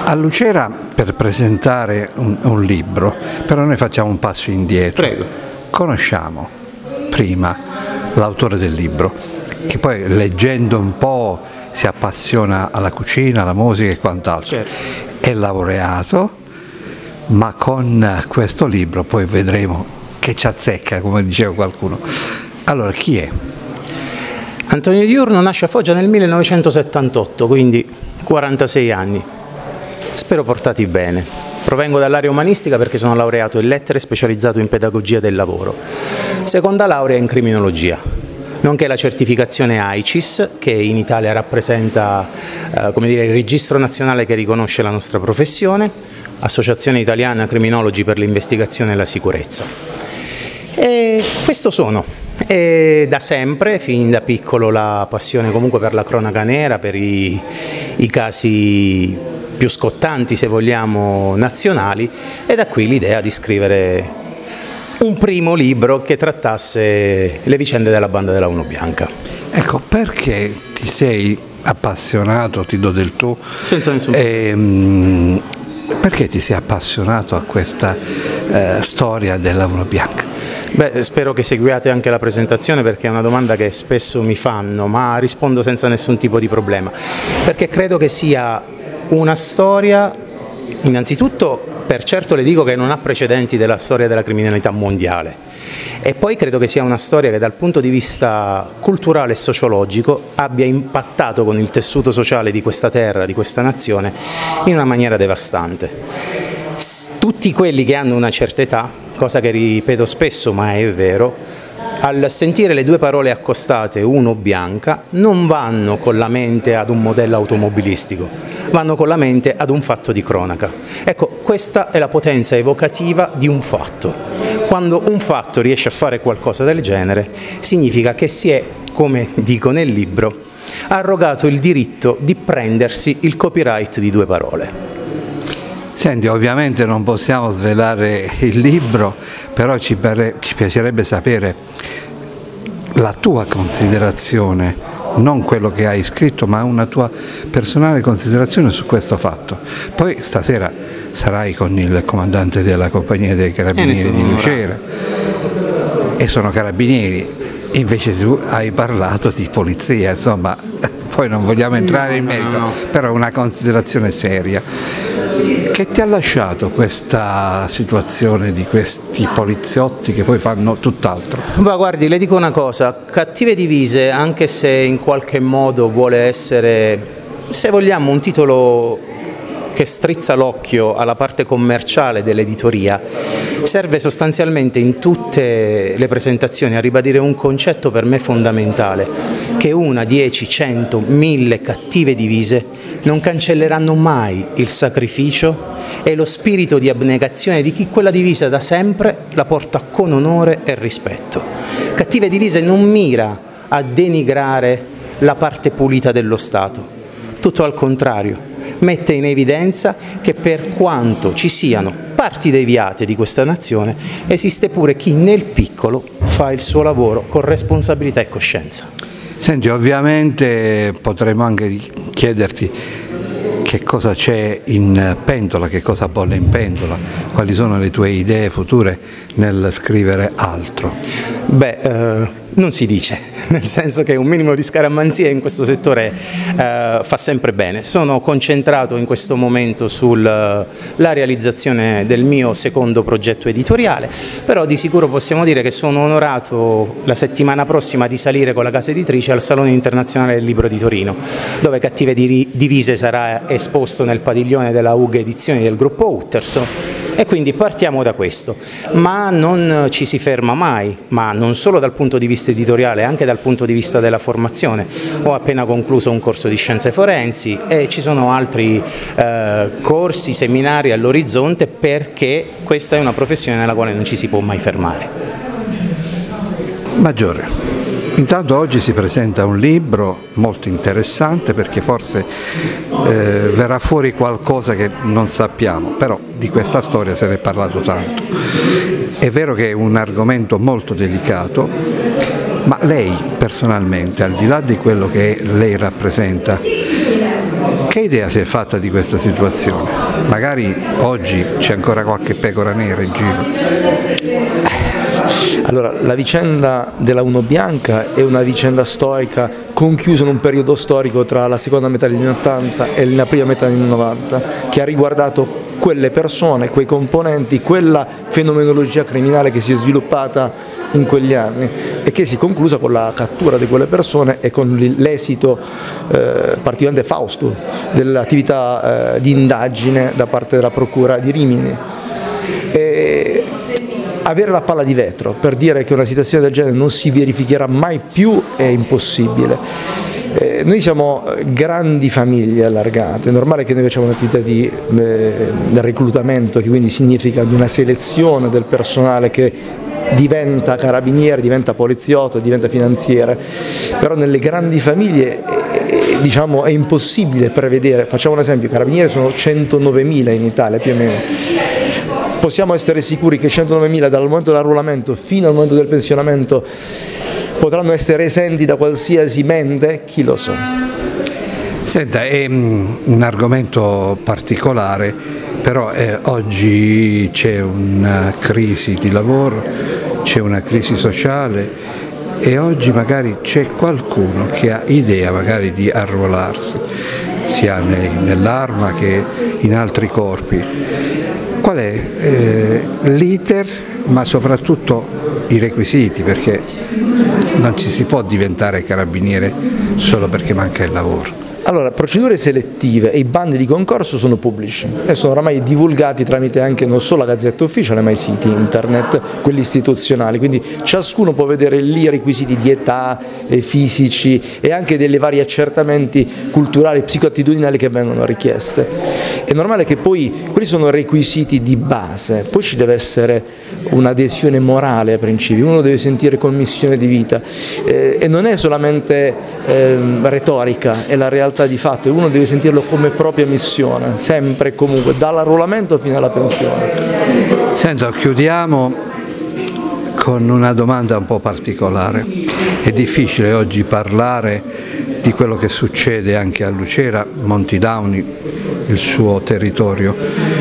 A Lucera, per presentare un libro, però noi facciamo un passo indietro. Prego. Conosciamo prima l'autore del libro, che poi leggendo un po' si appassiona alla cucina, alla musica e quant'altro. Certo. È laureato, ma con questo libro poi vedremo che ci azzecca, come diceva qualcuno. Allora, chi è? Antonio Diurno nasce a Foggia nel 1978, quindi 46 anni. Spero portati bene. Provengo dall'area umanistica perché sono laureato in lettere specializzato in pedagogia del lavoro. Seconda laurea in criminologia, nonché la certificazione AICIS, che in Italia rappresenta il registro nazionale che riconosce la nostra professione, Associazione Italiana Criminologi per l'Investigazione e la Sicurezza. E questo sono. E da sempre, fin da piccolo, la passione comunque per la cronaca nera, per i casi più scottanti, se vogliamo, nazionali, e da qui l'idea di scrivere un primo libro che trattasse le vicende della banda della Uno Bianca. Ecco, perché ti sei appassionato, ti do del tu, Senza nessun perché ti sei appassionato a questa storia della Uno Bianca? Beh, spero che seguiate anche la presentazione perché è una domanda che spesso mi fanno, ma rispondo senza nessun tipo di problema, perché credo che sia una storia, innanzitutto per certo le dico che non ha precedenti della storia della criminalità mondiale, e poi credo che sia una storia che dal punto di vista culturale e sociologico abbia impattato con il tessuto sociale di questa terra, di questa nazione, in una maniera devastante. Tutti quelli che hanno una certa età, cosa che ripeto spesso ma è vero, al sentire le due parole accostate, Uno Bianca, non vanno con la mente ad un modello automobilistico, vanno con la mente ad un fatto di cronaca. Ecco, questa è la potenza evocativa di un fatto. Quando un fatto riesce a fare qualcosa del genere, significa che si è, come dico nel libro, arrogato il diritto di prendersi il copyright di due parole. Senti, ovviamente non possiamo svelare il libro, però ci piacerebbe sapere la tua considerazione, non quello che hai scritto, ma una tua personale considerazione su questo fatto. Poi stasera sarai con il comandante della compagnia dei carabinieri di Lucera, e sono carabinieri, invece tu hai parlato di polizia, insomma, poi non vogliamo entrare in merito, però una considerazione seria. Che ti ha lasciato questa situazione di questi poliziotti che poi fanno tutt'altro? Ma guardi, le dico una cosa, Cattive Divise, anche se in qualche modo vuole essere, se vogliamo, un titolo che strizza l'occhio alla parte commerciale dell'editoria, serve sostanzialmente in tutte le presentazioni a ribadire un concetto per me fondamentale, che 1, 10, 100, 1000 cattive divise non cancelleranno mai il sacrificio e lo spirito di abnegazione di chi quella divisa da sempre la porta con onore e rispetto. Cattive Divise non mira a denigrare la parte pulita dello Stato, tutto al contrario, mette in evidenza che per quanto ci siano parti deviate di questa nazione, esiste pure chi nel piccolo fa il suo lavoro con responsabilità e coscienza. Senti, ovviamente potremmo anche chiederti che cosa c'è in pentola, che cosa bolle in pentola, quali sono le tue idee future nel scrivere altro? Beh, non si dice, nel senso che un minimo di scaramanzia in questo settore fa sempre bene. Sono concentrato in questo momento sulla realizzazione del mio secondo progetto editoriale, però di sicuro possiamo dire che sono onorato la settimana prossima di salire con la casa editrice al Salone Internazionale del Libro di Torino, dove Cattive Divise sarà esposto nel padiglione della UG Edizioni del gruppo Utterson, e quindi partiamo da questo, ma non ci si ferma mai, ma non solo dal punto di vista editoriale, anche dal punto di vista della formazione. Ho appena concluso un corso di scienze forensi e ci sono altri corsi, seminari all'orizzonte, perché questa è una professione nella quale non ci si può mai fermare. Maggiore. Intanto oggi si presenta un libro molto interessante, perché forse verrà fuori qualcosa che non sappiamo, però di questa storia se ne è parlato tanto. È vero che è un argomento molto delicato, ma lei personalmente, al di là di quello che lei rappresenta, Che idea si è fatta di questa situazione? Magari oggi c'è ancora qualche pecora nera in giro. Allora, la vicenda della Uno Bianca è una vicenda storica conchiusa in un periodo storico tra la seconda metà degli anni 80 e la prima metà degli anni 90, che ha riguardato quelle persone, quei componenti, quella fenomenologia criminale che si è sviluppata in quegli anni e che si è conclusa con la cattura di quelle persone e con l'esito particolarmente fausto dell'attività di indagine da parte della Procura di Rimini. Avere la palla di vetro per dire che una situazione del genere non si verificherà mai più è impossibile. Noi siamo grandi famiglie allargate, è normale che noi facciamo un'attività di reclutamento, che quindi significa di una selezione del personale che diventa carabiniere, diventa poliziotto, diventa finanziere, però nelle grandi famiglie diciamo, è impossibile prevedere. Facciamo un esempio, i carabinieri sono 109.000 in Italia più o meno. Possiamo essere sicuri che 109.000 dal momento dell'arruolamento fino al momento del pensionamento potranno essere esenti da qualsiasi mente? Chi lo sa. Senta, è un argomento particolare, però oggi c'è una crisi di lavoro, c'è una crisi sociale e oggi magari c'è qualcuno che ha idea magari di arruolarsi, sia nell'Arma che in altri corpi. Qual è l'iter, ma soprattutto i requisiti, perché non ci si può diventare carabiniere solo perché manca il lavoro. Allora, procedure selettive e i bandi di concorso sono pubblici e sono oramai divulgati tramite anche non solo la Gazzetta Ufficiale ma i siti internet, quelli istituzionali, quindi ciascuno può vedere lì i requisiti di età, fisici e anche dei vari accertamenti culturali e psicoattitudinali che vengono richieste. È normale che poi quelli sono requisiti di base, poi ci deve essere un'adesione morale ai principi, uno deve sentire commissione di vita e non è solamente retorica, è la realtà di fatto e uno deve sentirlo come propria missione, sempre e comunque, dall'arruolamento fino alla pensione. Sento, chiudiamo con una domanda un po' particolare. È difficile oggi parlare di quello che succede anche a Lucera, Montidauni, il suo territorio.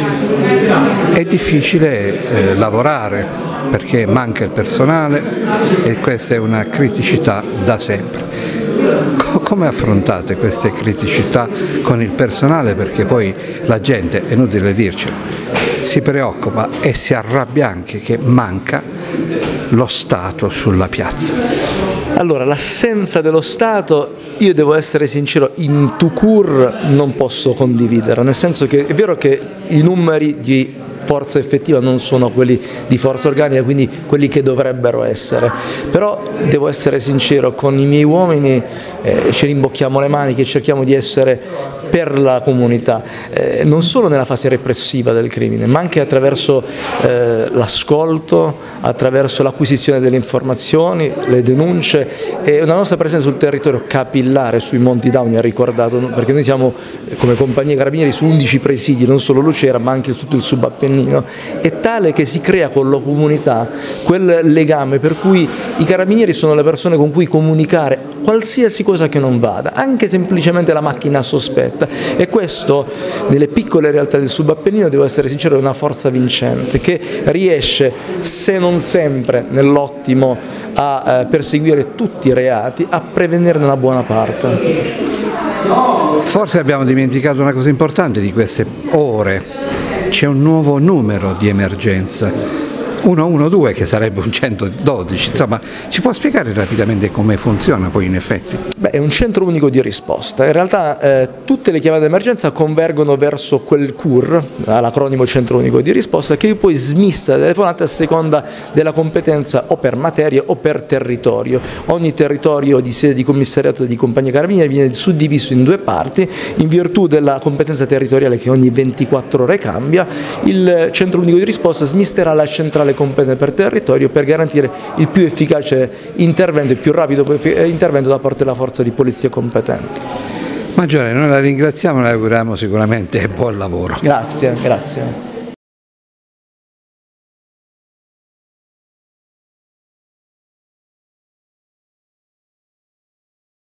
È difficile lavorare perché manca il personale e questa è una criticità da sempre. Come affrontate queste criticità con il personale? Perché poi la gente, è inutile dircelo, si preoccupa e si arrabbia anche che manca lo Stato sulla piazza. Allora, l'assenza dello Stato, io devo essere sincero, in tout court non posso condividere, nel senso che è vero che i numeri di forza effettiva non sono quelli di forza organica, quindi quelli che dovrebbero essere, però devo essere sincero, con i miei uomini ci rimbocchiamo le maniche e cerchiamo di essere per la comunità, non solo nella fase repressiva del crimine, ma anche attraverso l'ascolto, attraverso l'acquisizione delle informazioni, le denunce e una nostra presenza sul territorio capillare sui Monti Dauni, ha ricordato, perché noi siamo come compagnia carabinieri su 11 presidi, non solo Lucera ma anche tutto il subappennino, è tale che si crea con la comunità quel legame per cui i carabinieri sono le persone con cui comunicare qualsiasi cosa che non vada, anche semplicemente la macchina sospetta, e questo nelle piccole realtà del subappennino, devo essere sincero, è una forza vincente che riesce, se non sempre nell'ottimo, a perseguire tutti i reati, a prevenirne una buona parte. Forse abbiamo dimenticato una cosa importante di queste ore, c'è un nuovo numero di emergenza, 112, che sarebbe un 112, insomma ci può spiegare rapidamente come funziona poi in effetti? Beh, è un centro unico di risposta, in realtà tutte le chiamate d'emergenza convergono verso quel CUR, l'acronimo centro unico di risposta, che poi smista le telefonate a seconda della competenza o per materia o per territorio. Ogni territorio di sede di commissariato di compagnia carabinieri viene suddiviso in due parti, in virtù della competenza territoriale che ogni 24 ore cambia. Il centro unico di risposta smisterà la centrale competente per territorio per garantire il più efficace intervento, il più rapido intervento da parte della forza di polizia competente. Maggiore, noi la ringraziamo e le auguriamo sicuramente buon lavoro. Grazie, grazie.